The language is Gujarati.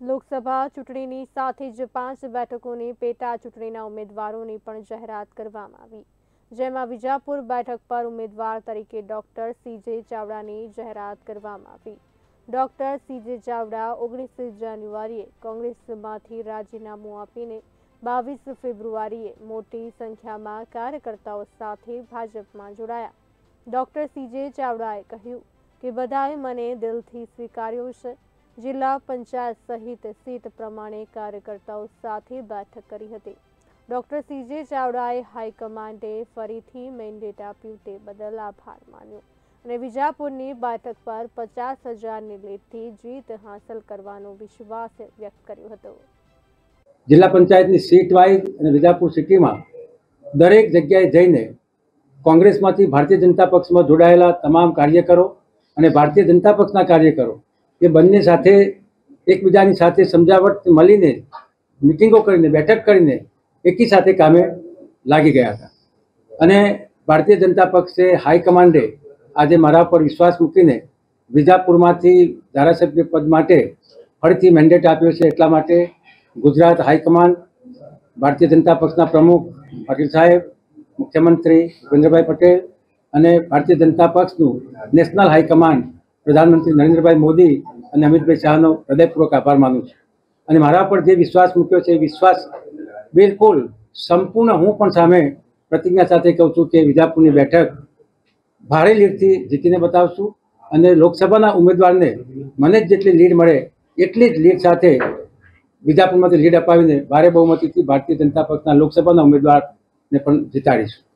લોકસભા ચૂંટણીની સાથે જ 5 બેઠકોની પેટા ચૂંટણીના ઉમેદવારોની પણ જાહેરાત કરવામાં આવી, જેમાં વિજાપુર બેઠક પર ઉમેદવાર તરીકે ડોક્ટર સીજે ચાવડાની જાહેરાત કરવામાં આવી। ડોક્ટર સીજે ચાવડા 19 જાન્યુઆરીએ કોંગ્રેસમાંથી રાજીનામું આપીને 22 ફેબ્રુઆરીએ મોટી સંખ્યામાં કાર્યકર્તાઓ સાથે ભાજપમાં જોડાયા। ડોક્ટર સીજે ચાવડાએ કહ્યું કે બધાએ મને દિલથી સ્વીકાર્યો છે। જિલ્લા પંચાયત સહિત સીટ પ્રમાણે કાર્યકર્તાઓ સાથે બેઠક કરી હતી। ડોક્ટર સીજે ચાવડાએ હાઈકમાન્ડે ફરીથી મેન્ડેટ આપ્યું તે બદલ આભાર માન્યો અને વિજાપુરની બેઠક પર 50,000ની લીડથી જીત હાંસલ કરવાનો વિશ્વાસ વ્યક્ત કર્યો હતો। જિલ્લા પંચાયતની સીટ વાઇઝ અને વિજાપુર સિટીમાં દરેક જગ્યાએ જઈને કોંગ્રેસમાંથી ભારતીય જનતા પક્ષમાં જોડાયેલા તમામ કાર્યકરો અને ભારતીય જનતા પક્ષના કાર્યકરો એ બંને સાથે એકબીજાની સાથે સમજાવટ મળીને મિટિંગો કરીને બેઠક કરીને એકી સાથે કામે લાગી ગયા હતા અને ભારતીય જનતા પક્ષે હાઈકમાન્ડે આજે મારા પર વિશ્વાસ મૂકીને વિજાપુરમાંથી ધારાસભ્ય પદ માટે ફરીથી મેન્ડેટ આપ્યો છે। એટલા માટે ગુજરાત હાઈકમાન્ડ, ભારતીય જનતા પક્ષના પ્રમુખ પાટીલ સાહેબ, મુખ્યમંત્રી ભૂપેન્દ્રભાઈ પટેલ અને ભારતીય જનતા પક્ષનું નેશનલ હાઈકમાન્ડ પ્રધાનમંત્રી નરેન્દ્રભાઈ મોદી અને અમિતભાઈ શાહનો હૃદયપૂર્વક આભાર માનું છું અને મારા પર જે વિશ્વાસ મૂક્યો છે એ વિશ્વાસ બિલકુલ સંપૂર્ણ હું પણ સામે પ્રતિજ્ઞા સાથે કહું છું કે વિજાપુરની બેઠક ભારે લીડથી જીતીને બતાવશું અને લોકસભાના ઉમેદવારને મને જ જેટલી લીડ મળે એટલી જ લીડ સાથે વિજાપુરમાંથી લીડ અપાવીને ભારે બહુમતીથી ભારતીય જનતા પક્ષના લોકસભાના ઉમેદવારને પણ જીતાડીશું।